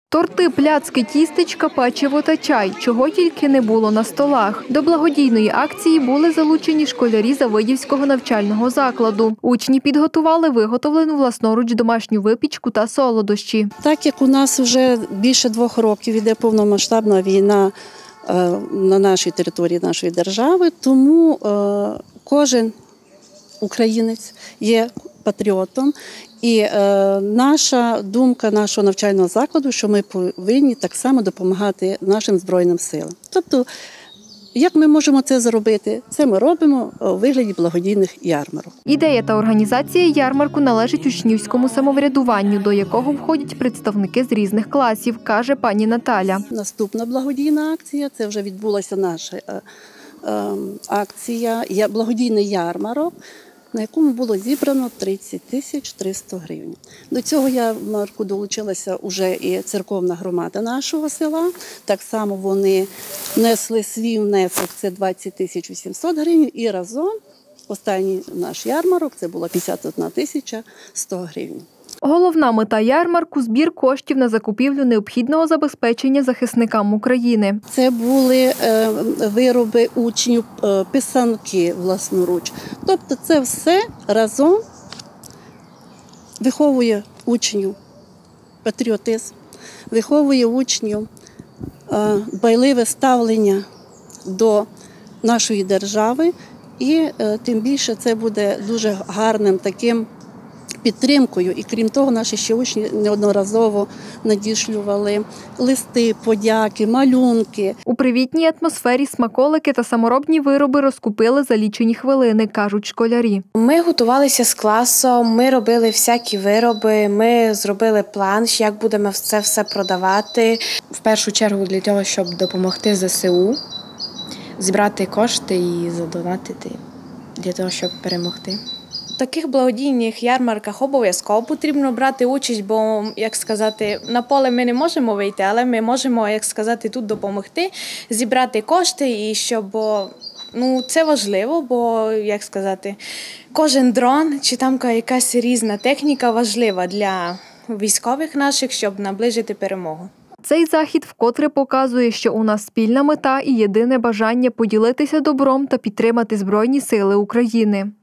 Торти, пляцки, тістечка, печиво та чай. Чого тільки не було на столах. До благодійної акції були залучені школярі Завидівського навчального закладу. Учні підготували виготовлену власноруч домашню випічку та солодощі. Так як у нас вже більше 2 років іде повномасштабна війна на нашій території нашої держави, тому кожен українець є патріотом. І наша думка нашого навчального закладу, що ми повинні так само допомагати нашим Збройним силам. Тобто, як ми можемо це зробити? Це ми робимо у вигляді благодійних ярмарок. Ідея та організація ярмарку належить учнівському самоврядуванню, до якого входять представники з різних класів, каже пані Наталя. Наступна благодійна акція, це вже відбулася наша акція, благодійний ярмарок, на якому було зібрано 30 300 гривень. До цього ярмарку долучилася вже і церковна громада нашого села. Так само вони внесли свій внесок, це 20 800 гривень, і разом останній наш ярмарок, це було 51 100 гривень. Головна мета ярмарку – збір коштів на закупівлю необхідного забезпечення захисникам України. Це були вироби учнів, писанки власноруч. Тобто це все разом виховує учнів патріотизм, виховує учнів дбайливе ставлення до нашої держави, і тим більше це буде дуже гарним таким підтримкою. І крім того, наші ще учні неодноразово надішлювали листи, подяки, малюнки. У привітній атмосфері смаколики та саморобні вироби розкупили за лічені хвилини, кажуть школярі. Ми готувалися з класом, ми робили всякі вироби, ми зробили план, як будемо це все продавати. В першу чергу для того, щоб допомогти ЗСУ, зібрати кошти і задонатити для того, щоб перемогти. В таких благодійних ярмарках обов'язково потрібно брати участь, бо, як сказати, на поле ми не можемо вийти, але ми можемо, як сказати, тут допомогти, зібрати кошти, і щоб, це важливо, бо, як сказати, кожен дрон чи там якась різна техніка важлива для військових наших, щоб наближити перемогу. Цей захід вкотре показує, що у нас спільна мета і єдине бажання поділитися добром та підтримати Збройні сили України.